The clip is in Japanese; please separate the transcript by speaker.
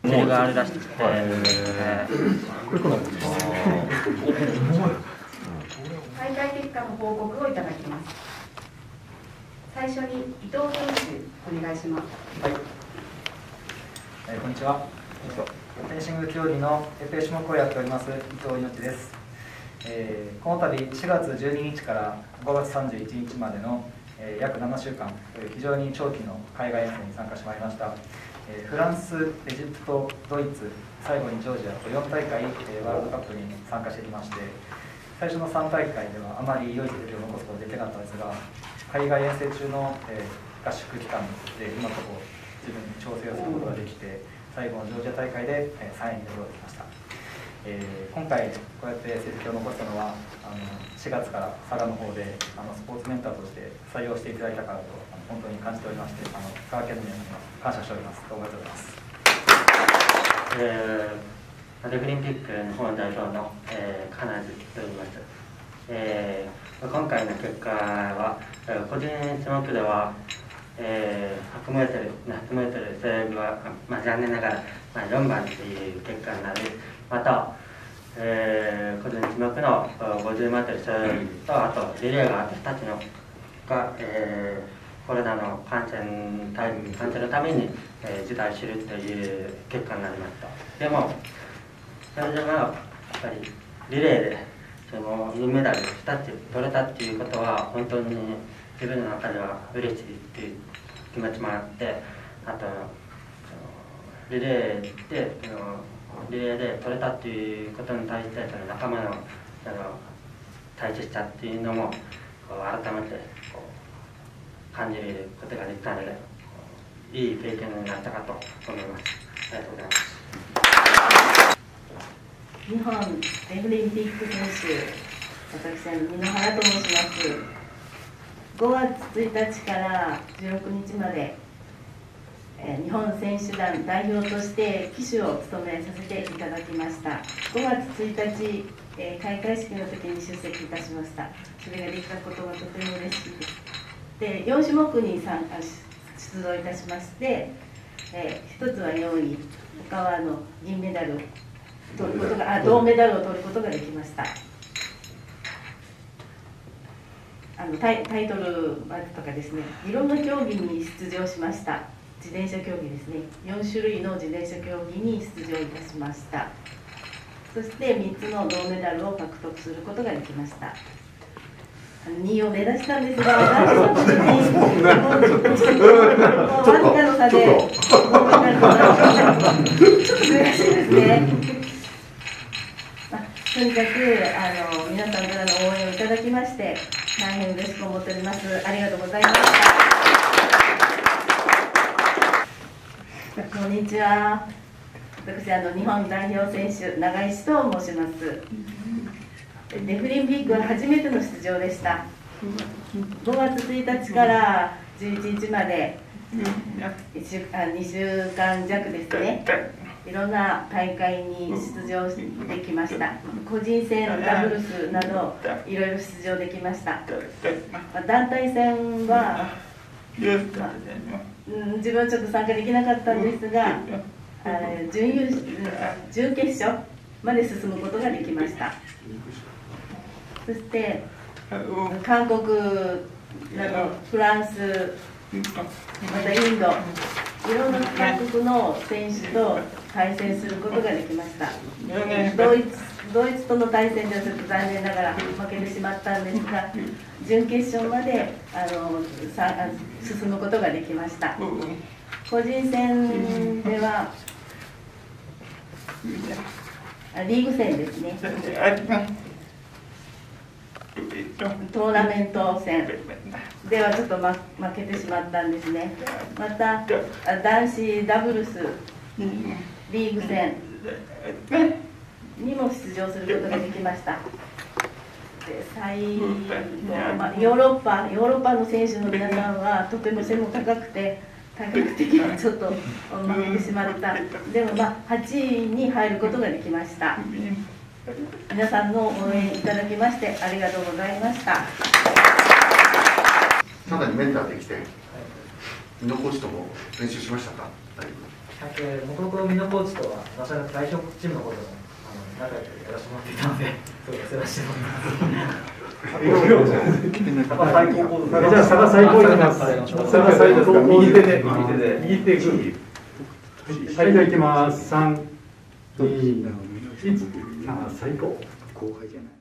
Speaker 1: 祭りがあるらしくて、大
Speaker 2: 会結果の報告をいただきます。最初に伊藤選手、お願いします。
Speaker 3: はい。こんにちは。フェンシング競技のエペ種目をやっております伊藤命です。この度4月12日から5月31日までの、約7週間、非常に長期の海外遠征に参加してまいりました。フランス、エジプト、ドイツ、最後にジョージアと4大会、ワールドカップに参加してきまして、最初の3大会ではあまり良い成績を残すことができなかったんですが、海外遠征中の、合宿期間で今のところ自分に調整をすることができて、最後のジョージア大会で、3位に出ることができました。今回こうやって成績を残したのは4月から佐賀の方でスポーツメンターとして採用していただいたからと本当に感じておりまして、佐賀県の皆さんに感謝しております。どうもありがとうございます。
Speaker 1: デフリンピック日本代表の、金津と言います。今回の結果は個人種目では、100m、背泳ぎは、残念ながら、4番という結果になり、また、個人種目の 50m 背泳ぎと、あとリレーが2つのが、コロナの感染のために、辞退するという結果になりました。でも、それでもやっぱりリレーで銀メダル2つ取れたっていうことは、本当に自分の中では嬉しいっていう気持ちもあって、あとリレーで取れたっていうことに対して、仲間の大切さっていうのも改めて感じることができたので、いい経験になったかと思います。ありがとうございます。
Speaker 4: 日本デフリンピック選手、私箕野原と申します。5月1日から16日まで、日本選手団代表として旗手を務めさせていただきました。5月1日、開会式の時に出席いたしました。それができたことはとても嬉しいです。で、4種目に出場いたしまして、1つは4位、他は銀メダル取ることが銅メダルを取ることができました。タイトルとかですね、いろんな競技に出場しました。自転車競技ですね、4種類の自転車競技に出場いたしました。そして3つの銅メダルを獲得することができました。2位を目指したんですが、わずかの差で銅メダルをちょっと悔しいですね。とにかく皆さんからの応援をいただきまして大変嬉しく思っております。ありがとうございました。こんにちは。私日本代表選手長石と申します。デフリンピックは初めての出場でした。5月1日から11日まで2週間弱ですね。いろんな大会に出場できました。個人戦、ダブルスなどいろいろ出場できました。団体戦は、自分はちょっと参加できなかったんですが、準決勝まで進むことができました。そして韓国などフランス、またインド、いろんな各国の選手と対戦することができました。ドイツとの対戦ではちょっと残念ながら負けてしまったんですが、準決勝まで進むことができました。個人戦ではリーグ戦ですね、トーナメント戦ではちょっと負けてしまったんですね。また男子ダブルスリーグ戦にも出場することができました。で最後、ヨーロッパの選手の皆さんはとても背も高くて体格的にちょっと負けてしまった。でも8位に入ることができました。皆さんの応援いただきましてありがとうございました。
Speaker 5: さらにメンターできて、猪野コーチとも練習しましたか？
Speaker 3: もともと美濃コーチとは私の代表チームのことも仲良くやらせてもらっていたので、すごいお世話してもらってます。
Speaker 5: じゃあ、差が最高いきます。差が最高、右手で、右手グー。はい、じゃあいきます。3、2、1。あ、最高。後輩じゃない。